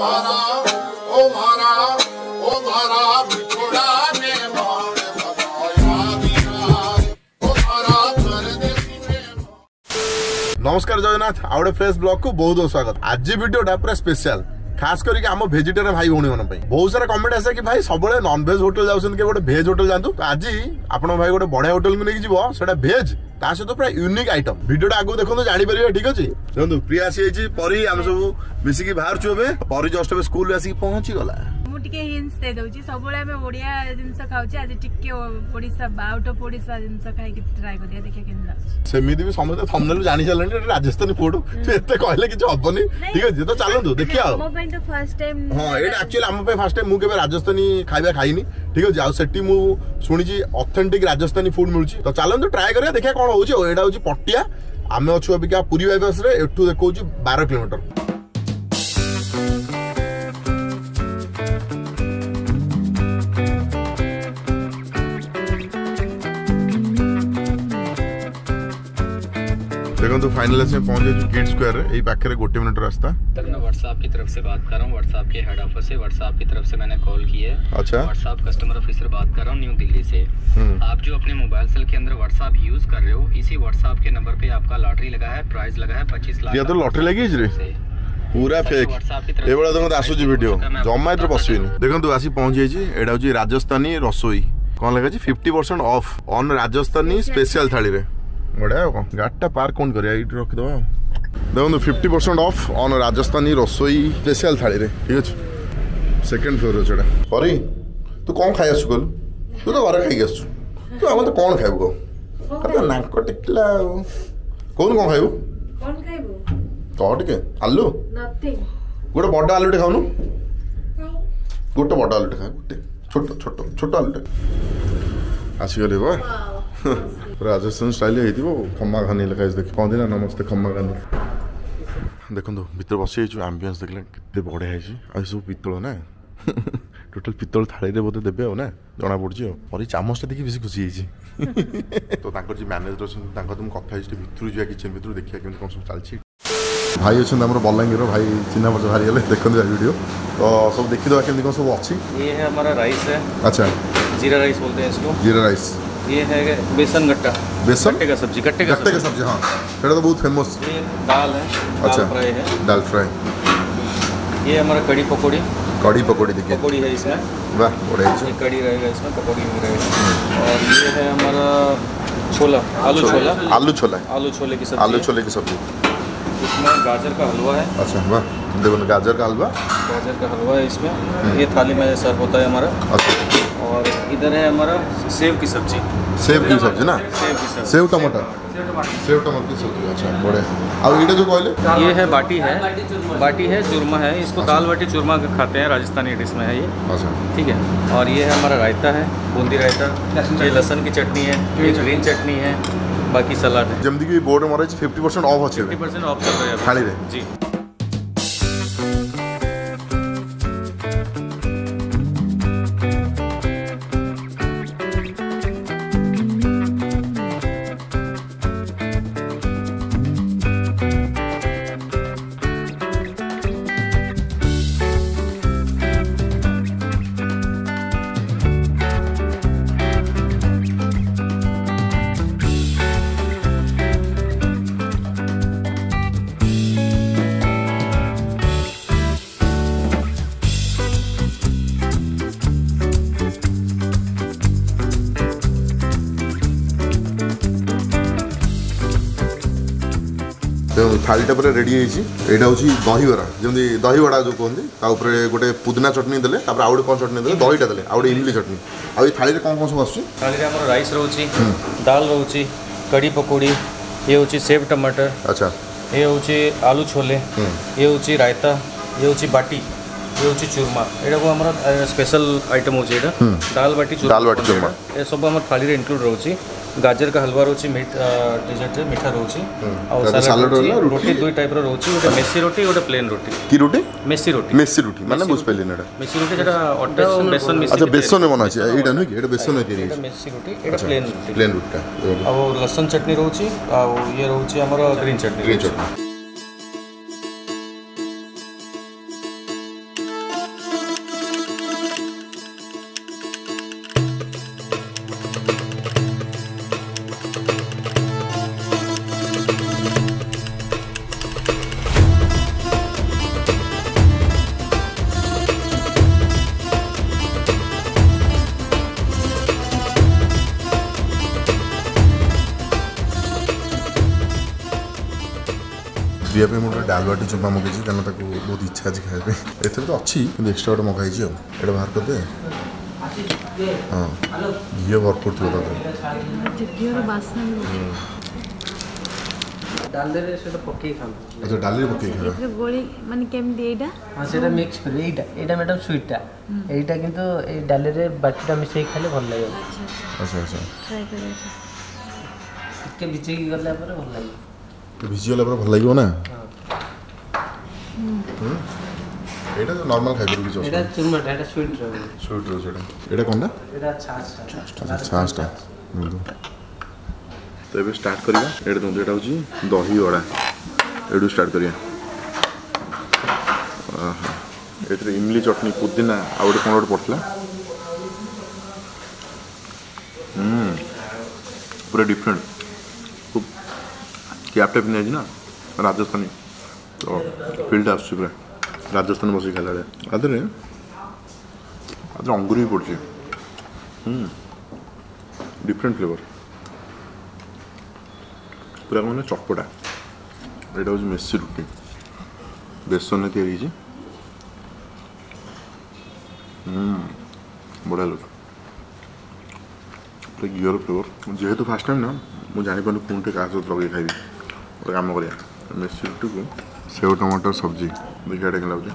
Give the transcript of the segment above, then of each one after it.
नमस्कार Jagannath आउे fresh blog को बहुत बहुत स्वागत। आज वीडियोटा पूरा स्पेशल खास करके आम वेजिटेरियन भाई भौणी मन बहुत सारा कमेंट आसे कि भाई सब नॉन वेज होटल जाऊँ गोटे भेज होटल जातु। तो आज आप भाई गोटे बढ़िया होटल को लेकिन जीव भेज ता सहित पूरा यूनिक आइटम वीडियोटा आगे देखो जापर ठीक अच्छे। देखो प्रिया आसी परी आम सब मिसिकी बाहर परी जस्ट स्कूल आसिक पहुंची गला हिंट्स दे दउची सबले हम ओडिया जिंस खाउची आज टिके ओडिसा आउट ऑफ ओडिसा जिंस खाइ के ट्राई करिया देखिया केनला सेमिति भी समझते थंबनेल जानि चलनी राजस्थानी फूड तू एते कहले किछ हबनी ठीक अछि तो चलंतु देखिया हम पई तो फर्स्ट टाइम हां एटा एक्चुअली हम पई फर्स्ट टाइम मु केबे राजस्थानी खाइबा खाइनी ठीक अछि। आ सेठी मु सुनि जी ऑथेंटिक राजस्थानी फूड मिलुची तो चलंतु ट्राई करिया देखिया कोन होउची। एटा होउची पटिया आमे अछु अबिका पुरी बाईपास रे एठू देखौची 12 किलोमीटर। देखो तो फाइनल से पहुंचे किड स्क्वायर है यही पाखे गोटे मिनट रास्ता। तक मैं व्हाट्सएप की तरफ से बात कर रहा हूँ, व्हाट्सएप के हेड ऑफिस से व्हाट्सएप की तरफ से मैंने कॉल की है। अच्छा व्हाट्सएप कस्टमर ऑफिसर बात कर रहा हूँ न्यू दिल्ली से। आप जो अपने मोबाइल सेल के अंदर व्हाट्सएप यूज कर रहे हो इसी व्हाट्सएप के नंबर पे आपका लॉटरी लगा है, प्राइस लगा है 25 लाख। ये तो लॉटरी लगी रे पूरा फेक एबड़ा तो आसुची वीडियो जम्मा इधर बसवेनी। देखो आसी पहुंच जाइए एटा होची राजस्थानी रसोई कौन लगा 50% ऑफ ऑन राजस्थानी स्पेशल थाली रे बढ़िया गाड़ी पार्क कौन कर रखिद। देखो 50% ऑफ ऑन राजस्थानी रसोई स्पेशल थाली रे ठीक अच्छे। सेकेंड फ्लोर अच्छे परी तू कौन खाई आसु कहलु तू तो घर खाई आसु तू आम तो कौन खाइबु कह नाक टिकला कौन कौन खाइबु कह टिके आलू गोटे बड़ आलूटे खाऊनु गोटे बड़ आलूटे खा गोटे छोट छोट छोट आलूटे आसीगले बा राजस्थान स्टाइल खम्मा खानी लगा देख कहते ना नमस्ते खम्मा खानी। देखो भर बस आम्बियंस देखले के बढ़िया है सब पितल ना टोटाल पितल थाली बोधे देवे ना जना पड़ी और चामचटा देखिए बेस खुशी तो मैनेजर तुम कथा भितर जा किचन भितर देखिए केमी कौन सब चलती। भाई अच्छा आम बलांगीर भाई चिन्ह परिचय बाहरी गले देखते वीडियो तो सब देखीद केमी कौन सब अच्छी। ये है हमारा राइस है। अच्छा जीरा राइस बोलते हैं इसको। जीरा राइस ये है बेसन गट्टा गट्टे का सब्जी गट्टे का सब्जी हाँ तो बहुत फेमस। ये दाल है। अच्छा दाल फ्राई है। दाल फ्राई। ये हमारा कड़ी पकौड़ी देखिए पकौड़ी है इसमें वाह बढ़िया ये कड़ी रहेगा इसमें पकौड़ी भी रहेगा। और ये है हमारा छोला आलू छोले की सब्जी इसमें गाजर का हलवा है। अच्छा वाह देखो गाजर का हलवा है इसमें ये थाली में सर्व होता है हमारा। अच्छा और इधर है हमारा सेव की सब्जी ना सेव टमाटर की सब्जी। अच्छा बढ़िया। अब ये जो कहले ये है बाटी है चूरमा है इसको। अच्छा। दाल बाटी चूरमा खाते हैं राजस्थानी डिश में है ये। अच्छा ठीक है। और ये है हमारा रायता है बूंदी रायता। ये लहसुन की चटनी है ये ग्रीन चटनी है बाकी सलाद है। जमदी की बोर्ड मारे 50% ऑफ अच्छे 50% ऑफ चल रहा है थाली रे जी। थालीटा रेडी यहाँ हूँ दहीबरा जमी दहीबड़ा जो कहते गोटे पुदीना चटनी देले आउ कौन चटनी देले दहीटा देले आउ इमली चटनी आ थाली कौन कौन सब आस राइस रोची दाल रोची कड़ी पकौड़ी ये हूँ सेव टमाटर। अच्छा ये हूँ आलू छोले ये हूँ रायता ये हूँ बाटी ये हूँ चूरमा यहाँ को हमारा स्पेशल आइटम हो दाल बाटी चूरमा ये सब आम थाली रे इंक्लूड रोची। गाजर का हलवा रोची डेजर्ट मीठा रोची और सलाड रोटी दुई टाइप रोची गोटे मेसी रोटी गोटे प्लेन रोटी की रोटी मेसी रोटी माने बुझ पेलिन एटा मेसी रोटी जेटा अटा और बेसन मिक्स। अच्छा बेसन में बना छै एटा न कि एटा बेसन में तैयारी मेसी रोटी एटा प्लेन रोटी और लहसुन चटनी रोची और ये रोची हमर ग्रीन चटनी। प्रिया पे मोटे डाल बाटी चुरमा मगेছি कारण ताको बहुत इच्छा अछि खाए पे एथरे तो अछि किंतु एक्स्ट्रा गोटे मगाइछि एटा बाहर कर दे हां घी भरपूर थियो दादा घी रो बास्ना डाल रे सेटा पक्के खाम अच्छा डाल रे पक्के खावा एथरे गोली माने केम देइडा हां सेटा मिक्स कर एटा मैडम स्वीटटा एटा किंतु ए डाल रे बाटीटा मिसै खाले भल लागे अच्छा अच्छा ट्राई करे के बिचे की गला पर भल लागे तो भिजी वाला पर भल लागियो ना एटा तो नॉर्मल खाइ परबी एटा चुरमा एटा स्वीट रो सेटा एटा कोनडा एटा छाछ छाछटा तो ये स्टार्ट करिया एटा दो एटा होची दही वड़ा एडू स्टार्ट करिया एथरे इमली चटनी पुदीना आ गोटे कोन गोटे पड़थला पूरा डिफरेंट खूब कैप टाइप नहीं ना राजस्थानी तो फील्ड आसुची पूरा राजस्थान बस खाला आदरे अंगूर भी पड़े डिफरेंट फ्लेवर पूरा मैंने चटपटा यहाँ हूँ मेसी रुटी बेसन या बढ़िया लगे पूरा घीर फ्लेवर जेहेतु फास्ट टाइम ना मुझे जापार कौन क्या सहित लगे खाई गोटे कम कर मेसी रुटी को सेव टमाटर सब्जी देखिए क्या लगे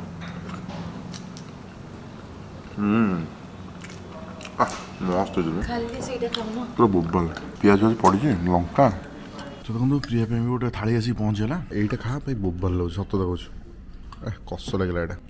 मस्त पूरा बोबल पियाज पड़ी लंका तो देखो प्रिया पे भी गोटे थाली आसी पहुँचीगला यहीटा खा बोबल लगे सत कहूँ कष लगे यहाँ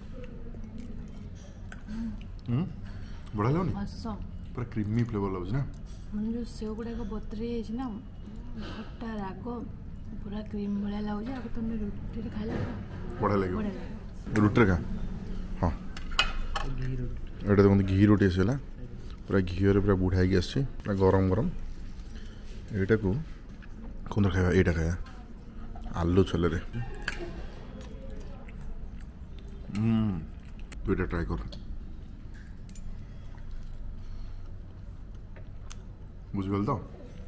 बढ़िया लगुनि पूरा क्रीमी फ्लेवर लगे ना जो सेव गुड़ाक बतरी ना खट्टा राग पूरा क्रीम भाया लगे अब तुम रुटी खाइला बढ़िया लगे रुटी खा हाँ ये देखो घी रोटी आसला पूरा घी पूरा बुढ़ाई आस गरम गरम यहाँ को कौन खाया यहाँ खाया आलू छोले तू ये ट्राई कर बुझिगल तो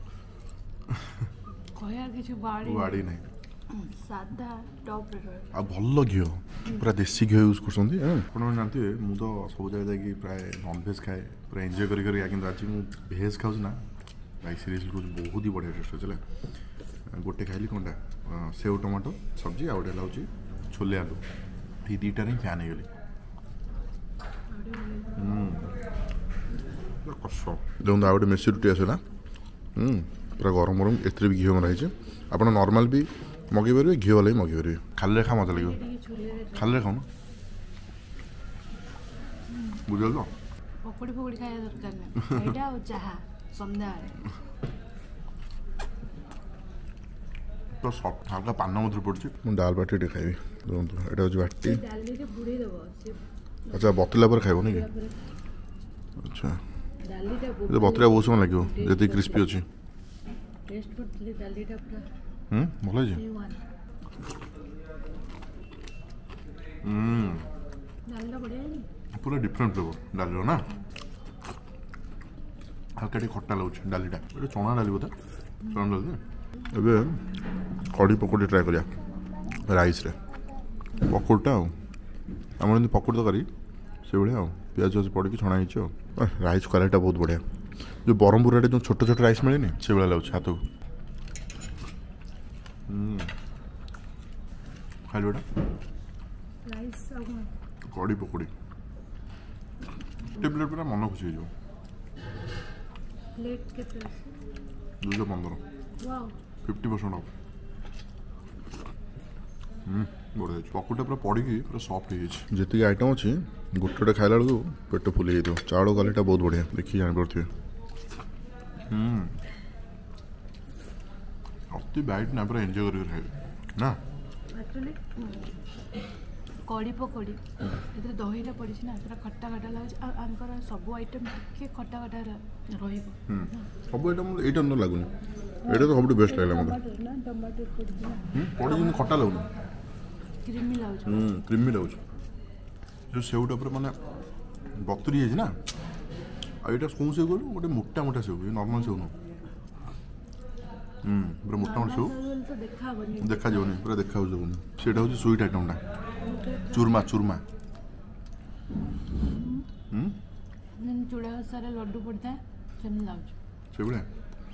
बाड़ी नहीं सादा टॉप रे आ भल घी पूरा देसी घी यूज कर जानते मु तो सब जगह जाकि प्राय नॉनभेज खाए पूरा एंजॉय कर आज भेज खाऊँ ना भाई सीरियसली कहूँ बहुत ही बढ़िया टेस्ट है गोटे खाइली कौनटा सेव टमाटो सब्जी आ गोटे हूँ छोले आलू ये दुईटार ही फैन हो कष देखो आ गए मेसी रुटी आसला पूरा गरम गरम एथरे भी घी मराई आप नॉर्मल भी मगे पारे घी वाला भी मगे पारे खाली खा मजा लगे खाली खाऊ ना बुझल तो पकोड़ी पकोड़ी खाया दरकार ना एटा और चाहा संध्या तो सॉफ्ट हल्का पान मध्य पड़ी मुझे दाल बाटी टे खाइबी देखो यहाँ हूँ बाटी अच्छा बतला पर खाइब नहीं अच्छा ये बतरा बहुत समय लगे जी क्रिस्पी अच्छी भल पूरा डिफरेंट फ्लेवर डाली ना हल्का टे खट्टा लगुच डालीटा ये चना डाली बोधे चना डाली ए कड़ी पकोड़ी ट्राए करिया राइस रे पकोड़टा आम पकोड़ी तकारी से भाया पियाज पड़ी छणा राइस क्वालिटी बहुत बढ़िया जो ब्रह्मपुर जो छोट छोट राइस मिले से भाया लगे हाथ को खाली कड़ी पकोड़ी प्लेट पूरा मन खुशी हो 215 50% ऑफ बढ़िया पकोड़ा पूरा पड़ी पूरा सॉफ्ट हो जी आइटम अच्छी गोटे खाइला बेलू पेट फुल जाइए चाउल क्वालिटी बहुत बढ़िया देखिए जापे अति बैट ना पूरा एंजॉय कर खाइबे ना एक्चुअली कड़ी पकोड़ी एथरे दहीटा पड़ी ना पूरा खट्टा खट्टा लगे आंकर सब आइटम टिके खट्टा खट्टा रहिबो सब आइटम एटा न लागुनी एटा तो सबटू बेस्ट लागला मते टमाटर पड़ी जिन खट्टा लागुनी क्रीमी लाउछ क्रीमी लाउछ जो सेवटा पूरा माने बतरी है ना आ एटा कौन सेव गोटे मोटा मोटा सेव नॉर्मल सेव न पूरा मोटा मोटा सब तो देखा जाऊनी पूरा देखा जाऊनी सेटा होची स्वीट आइटमटा चूरमा चूरमा चूड़ा सारा लड्डू पड़ता है सेम लाउच से बड़े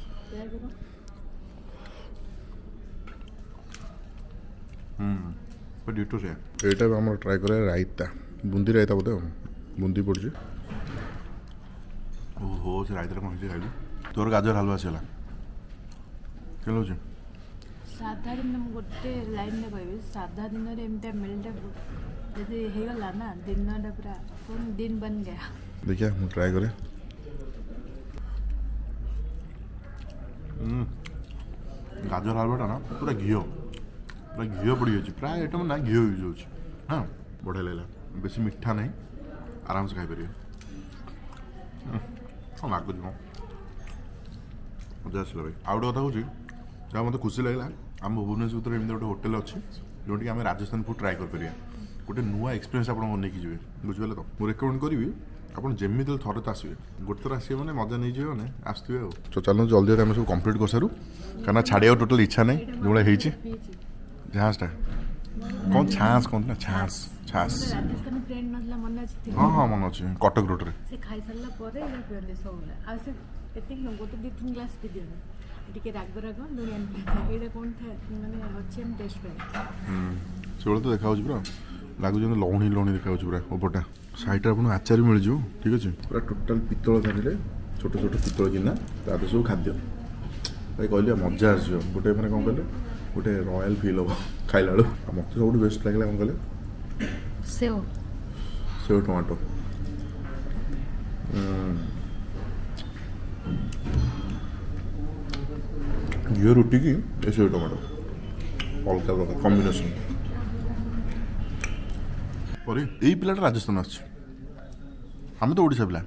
पर डिटो से एटा हम ट्राई करे रायता बुंदी रायता बोलते बुंदी पड़छ ओहो से रायता कोन से खाइली तोर गाजर हलवा छला केलो छ साधा दिन हम गोटे लाइन में कहबे साधा दिन रे एमटा मिलटा जदि हे गला ना दिनटा पूरा कोन दिन बन गया देखिए हम ट्राई करे गाजर हलवाटा ना पूरा घिओ पड़ी जाए प्राय आइटम ना घिओ यूज हो हाँ बढ़िया लगला बेसी मिठा नहीं आराम से खाई पारे हाँ लगुच मजा आसला भाई आउ गोटे कथा हूँ जहाँ मतलब खुशी लगला आम भुवनेश्वर एमती गोटे होटेल अच्छी जोटि आम राजस्थान फूड ट्राए कर गोटे नुआ एक्सपीरियंस आपको नहीं जी बुझे तो मुझे रेकमेंड करी आपन जमी थे थरे तो आसवे गोटे थर आसवे मैंने मजा नहीं जाए मैंने आसवे तो चलो जल्दी आम सब कम्प्लीट कर सारू क्या छाड़िया टोटाल इच्छा नहीं जो भाई झाँसटा कौन छाँस कौन ना छाँस छाँस राजस्थान फ्रेंड नथला मन अछि हाँ हाँ मन अच्छे कटक रोड रे से खाई सारला परे एला पियले सबला आ से एते गोटे 2-3 ग्लास पी दियो टिके राग लुणिया एटा कोन था माने अच्छे हम टेस्ट करे से तो देखा पूरा लगुच लौणी लौणी देखा पूरा ऊपरटा साइड आपको आचार मिल जाओ ठीक अच्छे पूरा टोटाल पितल थाली छोट छोट पितल गिना तार सब खाद्य भाई कहली मजा आस गोटे मैंने कौन कहले गोटे रॉयल फील हम खाइला मत सब बेस्ट लगे कौन कहले सेव टमाटो घी रुटी की सेव टमाटो अलग प्रकार कॉम्बिनेशन पर यही पिलाटा राजस्थान आम तो ओडिशा पिला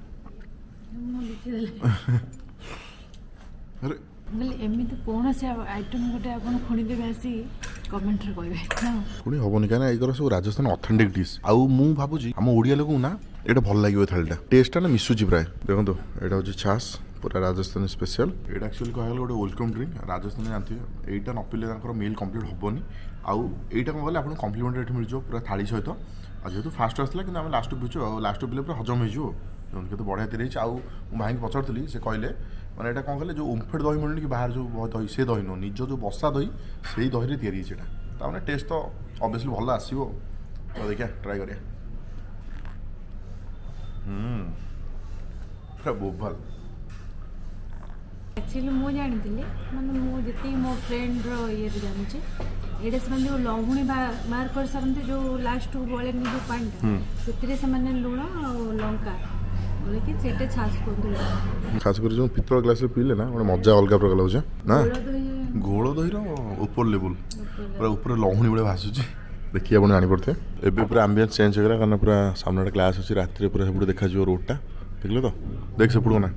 अरे एमती कौन से आइटम गोटे आपन खुणी देबे आसी कमेंट रे कहबे ना खुणी होबनी काना एकर सब राजस्थान ऑथेंटिक डिश आउ मु भाबुजी हम ओडिया लोक ना एटा भल लागियो थालटा टेस्ट ना मिसुची प्राय देखंतो एटा होची छास पूरा राजस्थान स्पेशल एटा एक्चुअली कहल गोटे वेलकम ड्रिंक राजस्थान जानथि एटा न पिले तांकर मील कंप्लीट होबनी आउ एटा कोन कहले आपन कॉम्प्लीमेंटरी मिल जो पूरा थाली सहित आ जेतु फास्ट आसला कि लास्ट पिछु लास्ट पिले पूरा हजम हो जो बढ़िया तैयारी आउ भाई पचारि से कहले मैंने यहाँ कौन कहले जो ओमफेड दही मिलूनी कि बाहर जो दही से दही नुह निज जो बसा दही से दही तैयारी ताने टेस्ट तो ऑब्वियसली भल आसो तो देखिए ट्राई करिया पूरा बोभल एक्चुअली मुझे जानी माने मुझे मो फ्रेंड ये जानी ये से लहुणी बाहर कर सारते जो लास्ट बड़े जो पानी से लुण लंका खास कर जो पितल ग्लास पीले ना गोटे मजा अलग प्रकार लगे ना घोल दही ऊपर लेवल पूरा ऊपर लहुणी भाई भाषुची देखिए आप जानी पड़ते एवं पूरा आम्बियंस चेंज हो गला कारण पूरा सामने क्लास अच्छी रात पूरा सब देखा रोडटा देखल तो देख सेपड़ ना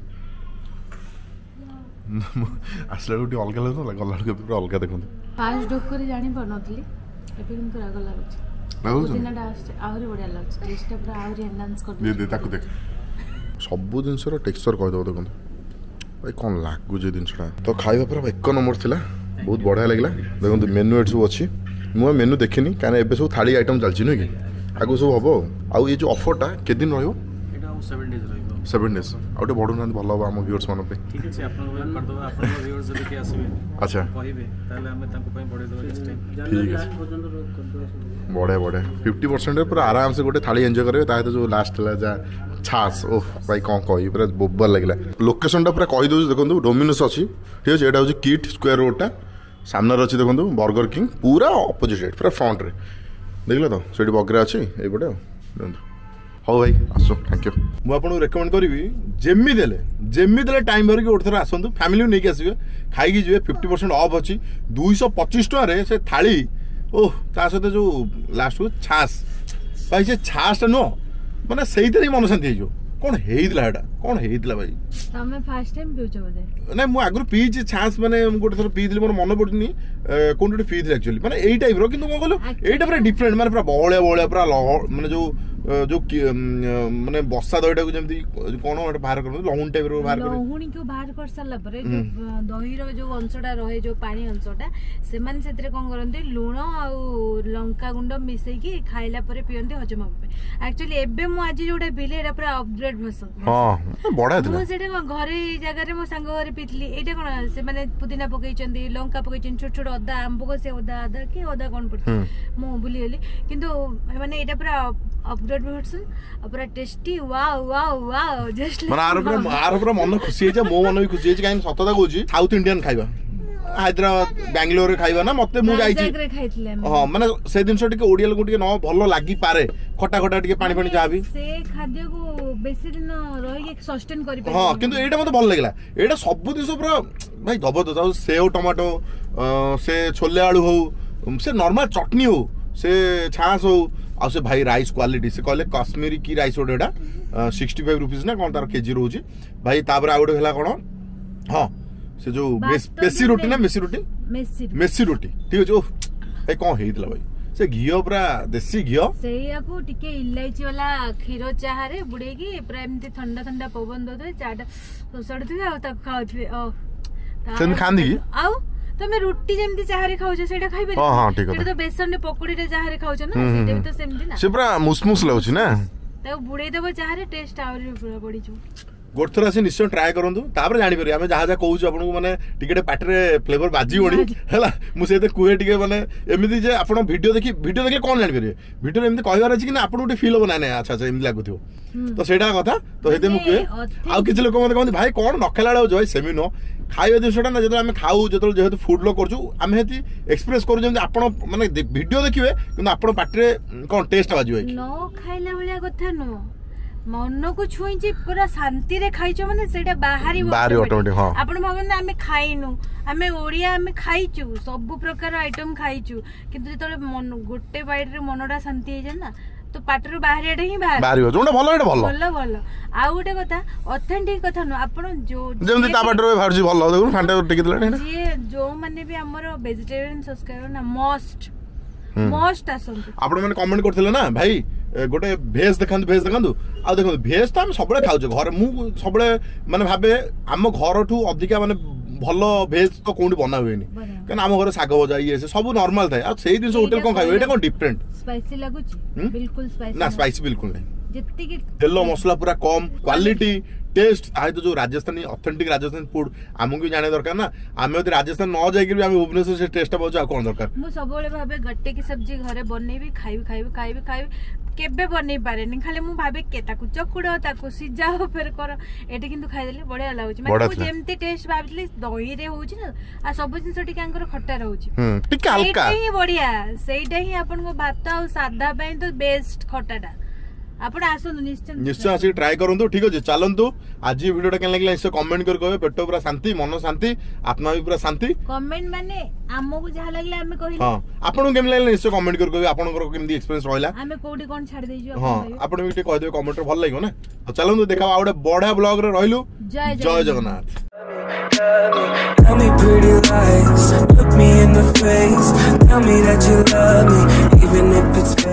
आसला अलग लगे गला पूरा अलग देखते फास्ट डोक कर जानी पारनथली एबे किंतु राग लागुची दिनटा आहुरी बढ़िया लागुची टेस्टटा पूरा आहुरी एनहांस कर दे ताको देख सबू जिनसर टेक्सचर कहीदेव देखो भाई कौन लगुच जिनसा तो खाଇବା पूरा 1 नंबर थिला बहुत बढ़िया लगला देखो मेनू एट सब अच्छी मुझे मेनू देखनी कहीं एबे सब थाली आइटम चलती नुह कि आगु सब हम आउ ये जो ऑफरटा के दिन रहिबो 7 days आउटे बढ़ू ना भल हम आम व्यूअर्स मान पे ठीक है आपन वेट कर दो आपन व्यूअर्स जब के आसीबे अच्छा कहिबे ताले हम ताको पई बढ़े दो नेक्स्ट टाइम ठीक है बढ़िया बढ़िया 50% रे पूरा आराम से गोटे थाली एंजॉय करबे ताहे तो जो लास्ट ला जा छास ओह भाई कौन कही पूरा बोबर लगला लोकेशनटा पूरा कही दउछ देखंतु डोमिनोस अछि ठीक अछि एटा होछि किट स्क्वायर रोडटा सामने अछि देखंतु बर्गर किंग पूरा ऑपोजिट साइड पूरा फ्रंट रे देखला तो सेठी बगरा अछि एई पटे देखंतु हाँ भाई आसो थैंक यू मुझे रेकमेंड करी जेमी देले टाइम भर गोटे थर आसतु फैमिली नहीं आसवे खाई जी 50% ऑफ अच्छी 225 टकर से थाली ओह ता सहित जो लास्ट को छास भाई से छासटा नुह माने सही मन शांति हो कौन होता कौन होता भाई तमे फर्स्ट टाइम पिउछ बोले ना मु आगु पीची छास माने गोटे थर पीदिली मोर मन पड़नी कोन पीदिली एक्चुअली माने एई टाइप रो किंतु कोन कहलो एटा पूरा डिफरेंट माने पूरा बहळिया पूरा माने जो जो माने बस्सा दहीटा को जमती कोन एटा बाहर कर लहुन टाइप रो बाहर कर लहुणी को बाहर कर साला परे जो दही रो जो अंशटा रहे जो पानी अंशटा से मान सेतरे कोन करंती लूण आ लंका गुंड मिसई की खाइला परे पियंती हजम होबे एक्चुअली एबे मु आज जोडा पिले एटा पूरा अपग्रेड भसन हां बडा थिला मु सेटा घरे जगह रे मो संग घरे पितली एटा कोन से माने पुदीना पकैचंदी लंका पकैचन छोट छोट अदा आंबो को से अदा की अदा कोन पड़ती मु भूली गेली किंतु माने एटा पूरा अपग्रेड भर्सन पूरा tasty wow wow wow just माने आर पूरा मन खुशी है मो मन भी खुशी है काई सतता कहूची साउथ इंडियन खाइबा हैदराबाद बेंगलोर रे खाइबा ना मते मु जाई छी हां माने से दिन सो टिके ओडिया लोग टिके न भलो लागी पारे खटा खटा टिके पानी पानी जाबी से खाद्य को बेसी दिन रही के सस्टेन करि हां किंतु एटा मते भल लागला एटा सब दिन सो पूरा भाई जबरदस्त आ सेव टमाटो से छोले आलू हो से नॉर्मल चटनी हो से छास हो आ से भाई राइस क्वालिटी से कहले कश्मीरी की राइस ओडेटा 65 रुपीस ना कोन तार केजी रहउची भाई तापर आ ओडे हला कोन हां से जो मेसी रोटी ना मेसी रोटी ठीक है जो भाई कोन हेइतला भाई से घियो पूरा देसी घियो सेया को टिके इलायची वाला खीरो चाहा रे बुडेगी पूरा एमती ठंडा ठंडा पवन दो चाटा सोसडथि आ त खाउथि ओ सेन खांदी आउ तमे रोटी जेमती चाहरे खाउ छ सेटा खाइबे हां हां ठीक है सेटा तो बेसन ने पकोड़ी रे चाहरे खाउ छ ना सेटा भी तो सेमती ना से पूरा मुसमुस लाउछि ना त बुडे देबो चाहरे टेस्ट आउरी पूरा बडी छु गोटे थर निश्चय ट्राए करूँ तापर जापर आम जहाँ जहाँ कहूँ आपको मैंने टिके पाटे फ्लेवर बाजिबनी है मुझे कहे टे मैंने एमती जे आप वीडियो देखिए कौन जापर वीडियो एमती कहबार अच्छी कि आप फील हम ना अच्छा अच्छा एमती लगुव तो सहीटा कथा तो ये मुझे आउ कि लोक मत कहते भाई कौन न खेला बेले सेमी नुह खाଇବା ଜିନିଷଟା ନା ଯେତେବେଳେ ଆମେ ଖାଉ ଯେତେବେଳେ ଯେହେତୁ ଫୁଡ୍ ବ୍ଲଗ୍ କରୁଛୁ ଆମେ ସେଠି ଏକ୍ସପ୍ରେସ୍ କରୁ ଯେମିତି ଆପଣ ମାନେ ଭିଡ଼ିଓ ଦେଖିବେ କିନ୍ତୁ ଆପଣ ପାଟିରେ କ'ଣ ଟେଷ୍ଟ ବାଜିବ ନ ଖାଇଲା ଭଳିଆ କଥା ନୁହଁ ମନକୁ ଛୁଇଁଛି ପୁରା ଶାନ୍ତିରେ ଖାଇଛ ମାନେ ସେଇଟା ବାହାରି ଅଟୋମେଟିକ୍ ହଁ ଆପଣ ଭାବନ୍ତୁ ଆମେ ଖାଇନୁ ଆମେ ଓଡ଼ିଆ ଆମେ ଖାଇଛୁ ସବୁ ପ୍ରକାର ଆଇଟମ୍ ଖାଇଛୁ କିନ୍ତୁ ଯେତେବେଳେ ଗୋଟେ ବାଇଟରେ ମନଟା ଶାନ୍ତି ହେଇଯାଏ ନା तो पाटर बाहरियाटा ही बाहरियो जोंडा भलो एटा भलो भलो भलो आ गोटे कथा ऑथेंटिक कथा न आपण जो जेमति ता पाटर बाहरजी भलो देखु फांटा टिके दिला जे जो माने भी हमर वेजिटेरियन सब्सक्राइबर ना मोस्ट आसंतु आपण माने कमेंट करथिले ना भाई गोटे भेज देखंतु आ देखंतु भेज तो हम सबले खाउ घर मु सबले माने भाबे हम घर ठू अधिका माने भलो भेज तो कोंडी बना हुएनी कारण हम घर साग भजा ये से सब नॉर्मल थाए आ सेही दिन होटल कोन खाइबो एटा कोन डिफरेंट स्पाइसी लागुची बिल्कुल स्पाइसी ना स्पाइसी बिल्कुल नहीं जत्ती की तेल मसला पूरा कम क्वालिटी टेस्ट आ तो जो राजस्थानी ऑथेंटिक राजस्थानी फूड हमको भी जाने दरकार ना आमे तो राजस्थान न जाई कि हम भुवनेश्वर से टेस्ट पाउछ आ कोन दरकार मु सबले भाबे गट्टे की सब्जी घरे बनेबी खाइबी केबे बनै पारेनी खाली मु भाबे के ताकू चकुड़ो ताकू सिजाओ फेर कर एटे किंतु खाइ देले बढ़िया लागुची माने मु जेमते टेस्ट भाबली दही रे होउची ना आ सब जिंस टिके अंकर खट्टा रहउची टिके हल्का एटे ही बढ़िया सेइटा ही आपन को भात और सादा पय तो बेस्ट खट्टाटा आपण आसनु निश्चय आसी ट्राई करंतु ठीक अछि चलंतु आज वीडियोटा केन लागला इसे कमेंट कर कहबे पेट पूरा शांति मन शांति आत्मा भी पूरा शांति कमेंट माने हमो को जहा लागला हमें कहिला हां आपन केम लागला इसे कमेंट कर कहबे आपन को केमदी एक्सपीरियंस रहला हमें कोडी कोन छाड़ देजो हां आपन भी कह देबे कमेंट रे भल लागो ना तो चलंतु देखा आउडे बडा ब्लॉग रे रहिलु जय Jagannath Tell me pretty lies, look me in the face, tell me that you love me, even if it's